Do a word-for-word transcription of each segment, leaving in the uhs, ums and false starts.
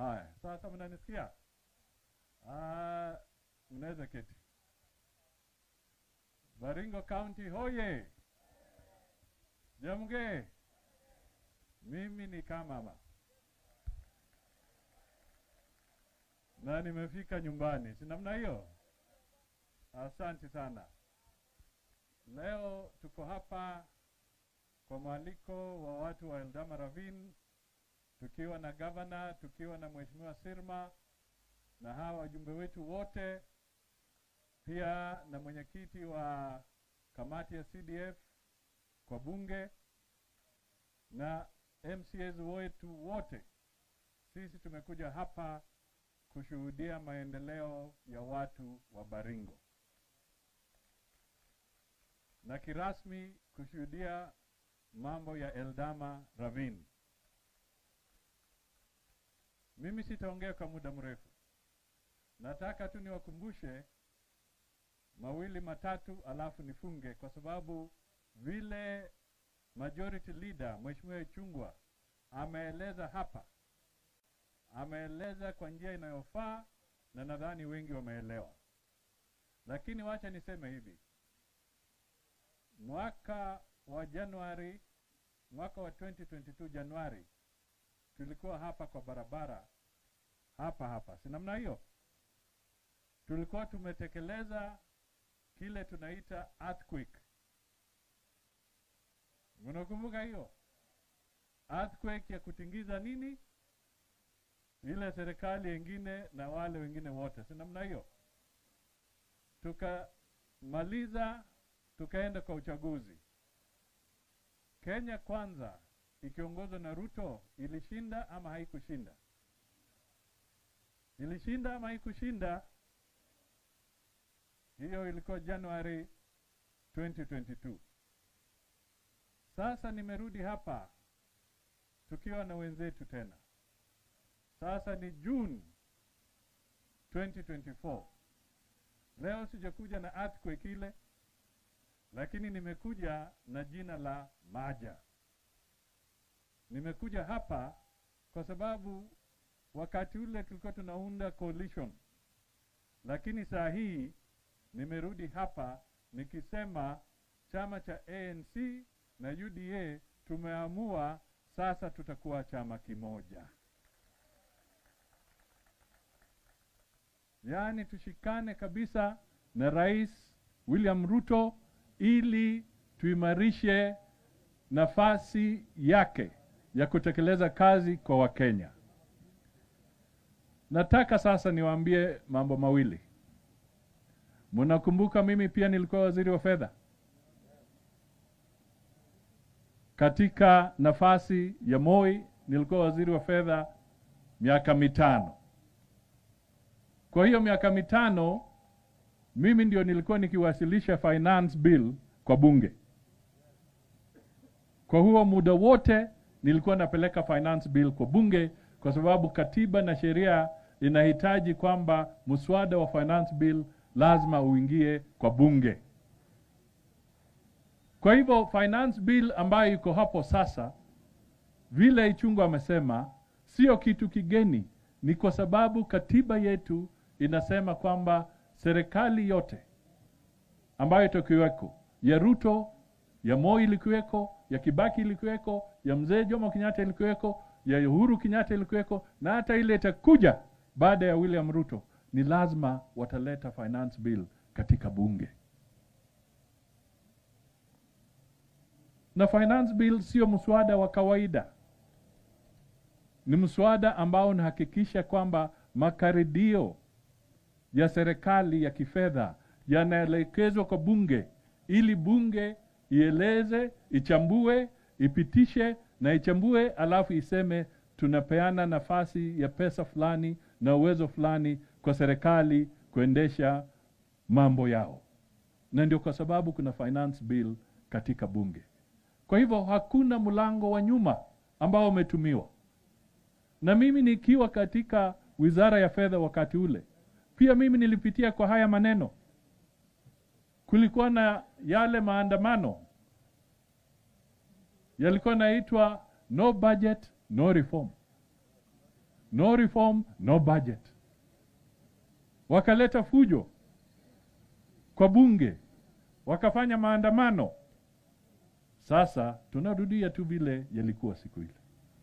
Haya, sasa mnanisikia? Ah, mnaweza keti. Baringo County hoye. Jamge. Mimi ni kama na nimefika nyumbani. Si namna hiyo? Asante sana. Leo tuko hapa kwa mwaliko wa watu wa Eldama Ravine, tukiwa na governor, tukiwa na Mheshimiwa Sirma na hawa wajumbe wetu wote, pia na mwenyekiti wa kamati ya C D F kwa bunge na M C As wetu wote. Sisi tumekuja hapa kushuhudia maendeleo ya watu wa Baringo, na kirasmi kushuhudia mambo ya Eldama Ravine. Mimi sitaongea kwa muda mrefu. Nataka tu niwakumbushe mawili matatu alafu nifunge, kwa sababu vile majority leader Mheshimiwa Ichung'wah ameeleza hapa, ameeleza kwa njia inayofaa na nadhani wengi wameelewa. Lakini wacha niseme hivi. Mwaka wa Januari, mwaka wa twenty twenty-two Januari, tulikuwa hapa kwa barabara hapa hapa. Si namna hiyo? Tulikuwa tumetekeleza kile tunaita earthquake. Mnakumbuka hiyo? Earthquake ya kutingiza nini? Ile serikali nyingine na wale wengine wote. Si namna hiyo? Tukamaliza, tukaenda kwa uchaguzi. Kenya Kwanza ikiongozwa na Ruto ilishinda ama haikushinda? Ilishinda ama haikushinda? Hiyo ilikuwa January twenty twenty-two. Sasa nimerudi hapa tukiwa na wenzetu tena. Sasa ni June twenty twenty-four. Leo sijakuja na earthquake ile, lakini nimekuja na jina la Maja. Nimekuja hapa kwa sababu wakati ule tulikuwa tunaunda coalition. Lakini saa hii nimerudi hapa nikisema chama cha A N C na U D A tumeamua sasa tutakuwa chama kimoja. Yaani tushikane kabisa na Rais William Ruto ili tuimarishe nafasi yake ya kutekeleza kazi kwa Wakenya. Nataka sasa niwaambie mambo mawili. Mnakumbuka mimi pia nilikuwa waziri wa fedha katika nafasi ya Moi. Nilikuwa waziri wa fedha miaka mitano. Kwa hiyo miaka mitano mimi ndio nilikuwa nikiwasilisha finance bill kwa bunge. Kwa huo muda wote nilikuwa napeleka finance bill kwa bunge, kwa sababu katiba na sheria inahitaji kwamba muswada wa finance bill lazima uingie kwa bunge. Kwa hivyo finance bill ambayo iko hapo sasa, vile Ichung'wah amesema, sio kitu kigeni. Ni kwa sababu katiba yetu inasema kwamba serikali yote ambayo itakuweko, ya Ruto, ya Moi ilikuweko, ya Kibaki ilikuweko, ya Mzee Jomo Kenyatta ilikuweko, ya Uhuru Kenyatta ilikuweko, na hata ile itakuja baada ya William Ruto, ni lazima wataleta finance bill katika bunge. Na finance bill sio mswada wa kawaida. Ni mswada ambao unahakikisha kwamba makadirio ya serikali ya kifedha yanaelekezwa kwa bunge, ili bunge ieleze, ichambue, ipitishe na ichambue, alafu iseme tunapeana nafasi ya pesa fulani na uwezo fulani kwa serikali kuendesha mambo yao. Na ndio kwa sababu kuna finance bill katika bunge. Kwa hivyo hakuna mlango wa nyuma ambao umetumiwa. Na mimi nikiwa katika wizara ya fedha wakati ule, pia mimi nilipitia kwa haya maneno. Kulikuwa na yale maandamano yalikuwa naitwa no budget no reform. no reform, no budget. Wakaleta fujo kwa bunge, wakafanya maandamano. Sasa tunarudia tu vile yalikuwa siku ile.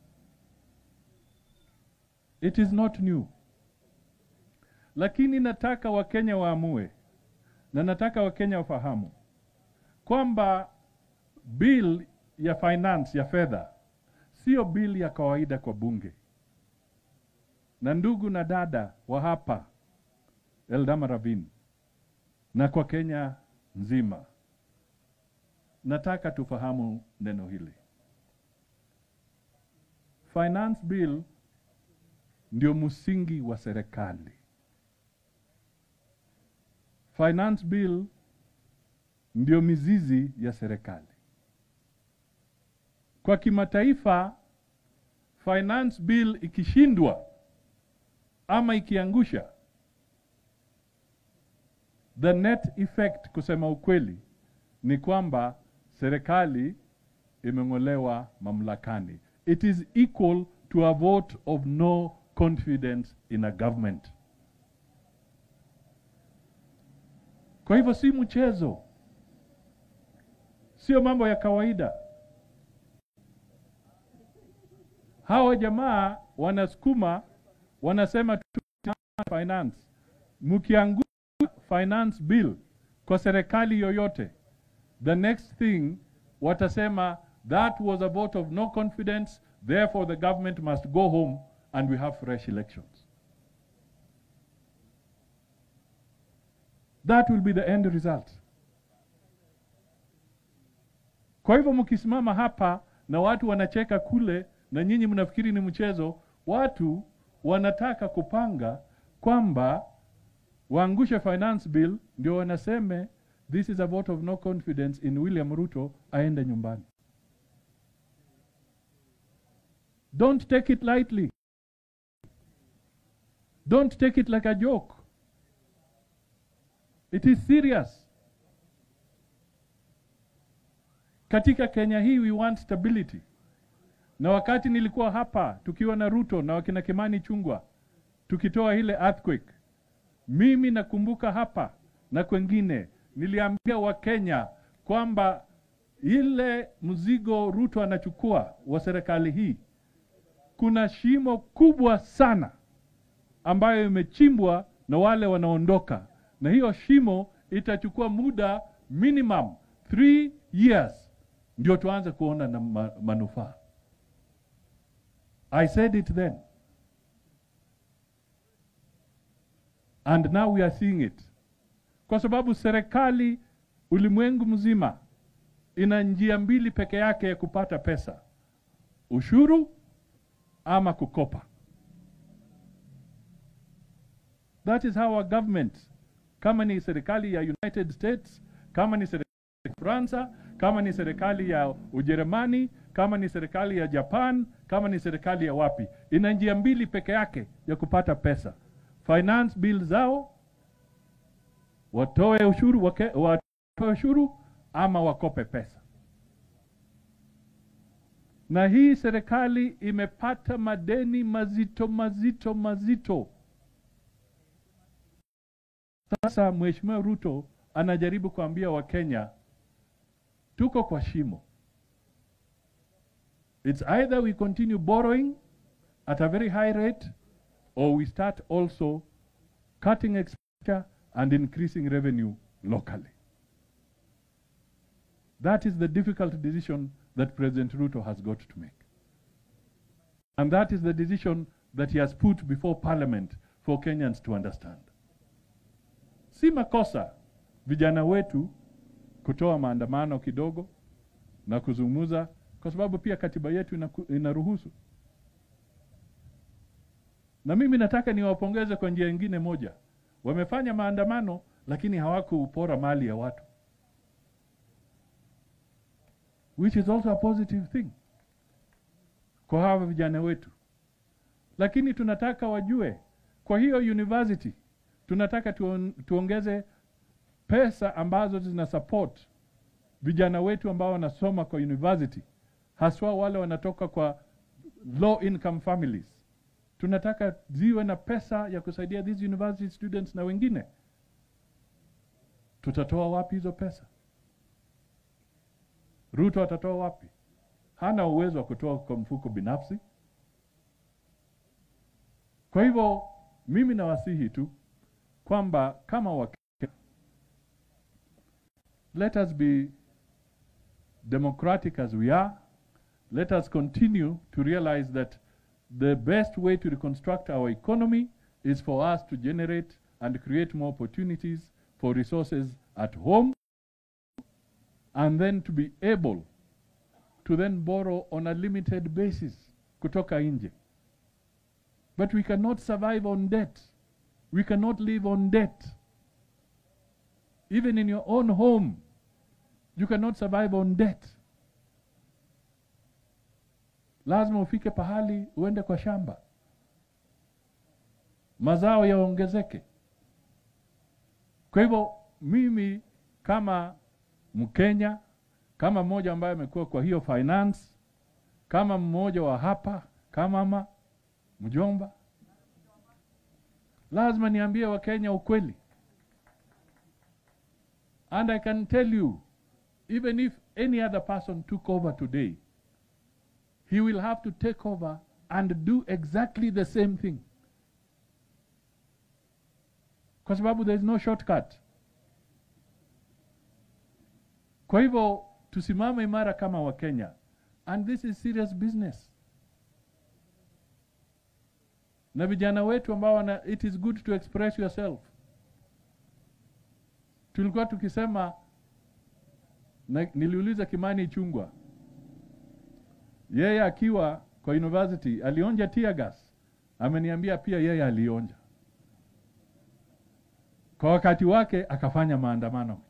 It is not new. Lakini nataka Wakenya waamue, na nataka Wakenya wafahamu kwamba bill ya finance ya fedha sio bill ya kawaida kwa bunge. Na ndugu na dada wa hapa Eldama Ravine na kwa Kenya nzima, nataka tufahamu neno hili. Finance bill ndio msingi wa serikali. Finance bill ndio mizizi ya serikali. Kwa kimataifa, finance bill ikishindwa ama ikiangusha, the net effect, kusema ukweli, ni kwamba serikali imeng'olewa mamlakani. It is equal to a vote of no confidence in a government. Kwa hivyo si mchezo, sio mambo ya kawaida. Hawa jamaa wanasukuma, wanasema tu finance. Mkiangusha finance bill kwa serikali yoyote, the next thing watasema that was a vote of no confidence, therefore the government must go home and we have fresh elections. That will be the end result. Kwa hivyo mkisimama hapa na watu wanacheka kule na nyinyi mnafikiri ni mchezo, watu wanataka kupanga kwamba waangushe finance bill ndio wanaseme this is a vote of no confidence in William Ruto, aende nyumbani. Don't take it lightly. Don't take it like a joke. It is serious. Katika Kenya hii we want stability. Na wakati nilikuwa hapa tukiwa na Ruto na wakina Kimani Chungwa tukitoa ile earthquake, mimi nakumbuka hapa na kwengine niliambia Wakenya kwamba ile mzigo Ruto anachukua wa serikali hii, kuna shimo kubwa sana ambayo imechimbwa na wale wanaondoka, na hiyo shimo itachukua muda minimum three years ndio tuanze kuona na ma manufaa. I said it then. And now we are seeing it. Kwa sababu serikali ulimwengu mzima ina njia mbili peke yake ya kupata pesa: ushuru ama kukopa. That is how our government, kama ni serikali ya United States, kama ni serikali ya Fransa, kama ni serikali ya Ujerumani, kama ni serikali ya Japan, kama ni serikali ya wapi, ina njia mbili peke yake ya kupata pesa: finance bill zao, watoe ushuru, wake, watoe ushuru ama wakope pesa. Na hii serikali imepata madeni mazito mazito mazito. Sasa Mheshimiwa Ruto anajaribu kuambia Wakenya tuko kwa shimo. It's either we continue borrowing at a very high rate, or we start also cutting expenditure and increasing revenue locally. That is the difficult decision that President Ruto has got to make. And that is the decision that he has put before Parliament for Kenyans to understand. Si makosa vijana wetu kutoa maandamano kidogo na kuzungumza, kwa sababu pia katiba yetu inaruhusu. Na mimi nataka niwapongeze kwa njia nyingine moja. Wamefanya maandamano lakini hawakupora mali ya watu, which is also a positive thing kwa hawa vijana wetu. Lakini tunataka wajue, kwa hiyo university tunataka tuon, tuongeze pesa ambazo zina support vijana wetu ambao wanasoma kwa university, haswa wale wanatoka kwa low income families. tunataka ziwe na pesa ya kusaidia these university students na wengine. Tutatoa wapi hizo pesa? Ruto atatoa wapi? Hana uwezo wa kutoa kwa mfuko binafsi. Kwa hivyo mimi nawasihi tu kwamba kama Wakenya, let us be democratic as we are. Let us continue to realize that the best way to reconstruct our economy is for us to generate and create more opportunities for resources at home, and then to be able to then borrow on a limited basis kutoka nje. But we cannot survive on debt. We cannot live on debt. Even in your own home, you cannot survive on debt. Lazima ufike pahali uende kwa shamba, mazao yaongezeke. Kwa hivyo mimi kama Mkenya, kama mmoja ambaye amekuwa kwa hiyo finance, kama mmoja wa hapa, kama mama mjomba, lazima niambie Wakenya ukweli. And I can tell you, even if any other person took over today, he will have to take over and do exactly the same thing. Kwa sababu there is no shortcut. Kwa hivyo tusimame imara kama Wakenya. And this is serious business. Na vijana wetu ambao wana, it is good to express yourself. Tulikuwa tukisema, na, niliuliza Kimani Ichung'wah, yeye akiwa kwa university alionja tear gas. Ameniambia pia yeye alionja. Kwa wakati wake akafanya maandamano.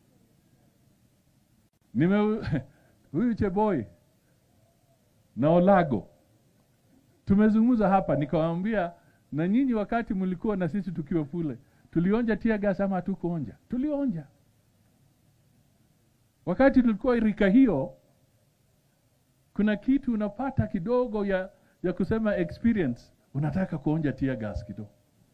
Nime huyu Cheboy na Olago tumezungumza hapa, nikawaambia, na nyinyi wakati mlikuwa na sisi tukiwa kule, tulionja tear gas ama hatukuonja? Tulionja. Wakati tulikuwa rika hiyo, kuna kitu unapata kidogo ya ya kusema experience, unataka kuonja tear gas kidogo.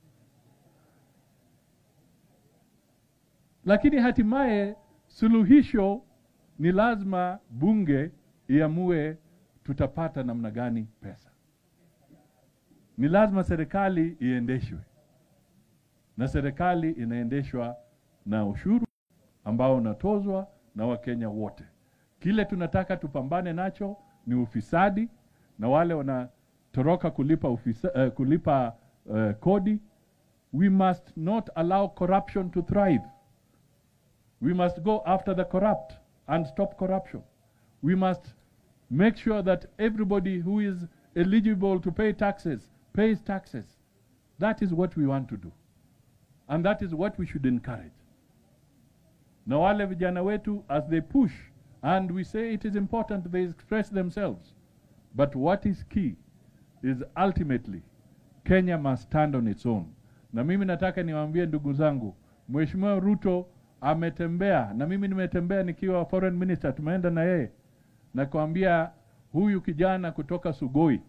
Lakini hatimaye suluhisho ni lazima bunge iamue tutapata namna gani pesa. Ni lazima serikali iendeshwe. Na serikali inaendeshwa na ushuru ambao unatozwa na Wakenya wote. Kile tunataka tupambane nacho ni ufisadi, na wale wanatoroka kulipa ufisa, uh, kulipa uh, kodi. We must not allow corruption to thrive. We must go after the corrupt and stop corruption. We must make sure that everybody who is eligible to pay taxes pays taxes. That is what we want to do. And that is what we should encourage. Na wale vijana wetu, as they push, and we say it is important they express themselves. But what is key is ultimately Kenya must stand on its own. Na mimi nataka niwaambie ndugu zangu, Mheshimiwa Ruto ametembea, na mimi nimetembea nikiwa foreign minister, tumeenda na yeye, na kuambia huyu kijana kutoka Sugoi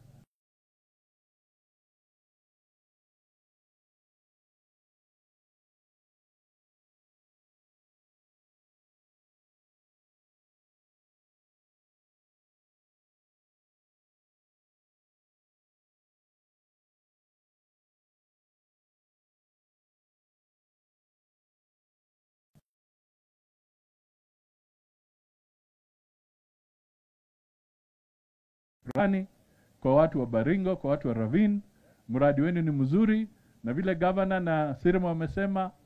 Rani, kwa watu wa Baringo, kwa watu wa Ravine, mradi wenu ni mzuri, na vile governor na Sirma wamesema